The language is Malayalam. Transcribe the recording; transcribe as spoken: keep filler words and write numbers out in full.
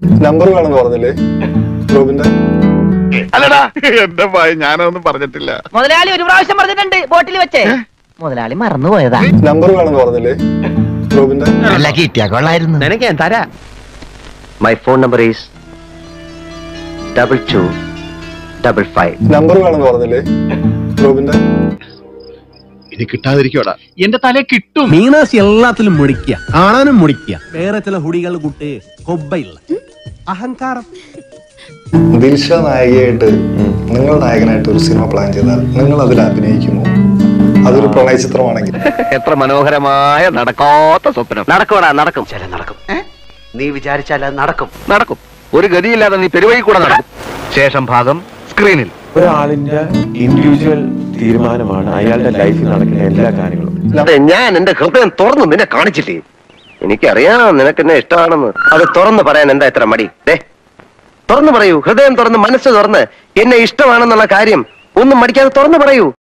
നമ്പർ വേണമെന്ന് പറഞ്ഞില്ലേ റോബിന്റെ? അല്ലടാ എന്റെ ഭയ ഞാനൊന്നും പറഞ്ഞിട്ടില്ല. മുതലാളി ഒരു പ്രാവശ്യം പറഞ്ഞിട്ടുണ്ട് ബോട്ടിൽ വെച്ചേ. മുതലാളി മറന്നുപോയതാ. നമ്പർ വേണമെന്ന് പറഞ്ഞില്ലേ റോബിന്റെ? അല്ല കിട്ടിയാ കൊള്ളായിരുന്നു. നിനക്ക് ഞാൻ തരാ. My phone number is double two double five. നമ്പർ വേണമെന്ന് പറഞ്ഞില്ലേ റോബിന്റെ? ഇനി കിട്ടാതിരിക്കോടാ. എന്റെ തലേ കിട്ടും. മീനാസി എല്ലാത്തിലും മുടിക്കുക, കാണാനും മുടിക്കുക. വേറെ ചില ഹുടികൾ കൂട്ട് കൊബ്ബയില്ല അഹങ്കാരം. ദിൽഷ നായികയായിട്ട് നിങ്ങൾ നായകനായിട്ട് ഒരു സിനിമ പ്ലാൻ ചെയ്താൽ നിങ്ങൾ അതിൽ അഭിനയിക്കുമോ? അതൊരു പ്രണയ ചിത്രമാണെങ്കിൽ. എത്ര മനോഹരമായ നടക്കാത്ത സ്വപ്നം. നടക്കൂടാ, നടക്കും. ചില നടക്കും. നീ വിചാരിച്ചാൽ അത് നടക്കും. നടക്കും. ഒരു ഗതിയില്ലാതെ നീ പെരുവഴി കൂടെ നടക്കും. ശേഷം ഭാഗം സ്ക്രീനിൽ. ഒരാളിന്റെ ഇൻഡിവിജ്വൽ തീരുമാനമാണ് അയാളുടെ ലൈഫിൽ നടക്കുന്ന എല്ലാ കാര്യങ്ങളും. ഞാൻ എന്റെ ഹൃദയം തുറന്ന് നിന്നെ കാണിച്ചില്ലേ? എനിക്കറിയാം നിനക്ക് എന്നെ ഇഷ്ടമാണെന്ന്. അത് തുറന്ന് പറയാൻ എന്താ ഇത്ര മടി? തുറന്നു പറയൂ. ഹൃദയം തുറന്ന് മനസ്സ് തുറന്ന് എന്നെ ഇഷ്ടമാണെന്നുള്ള കാര്യം ഒന്നും മടിക്കാതെ തുറന്നു പറയൂ.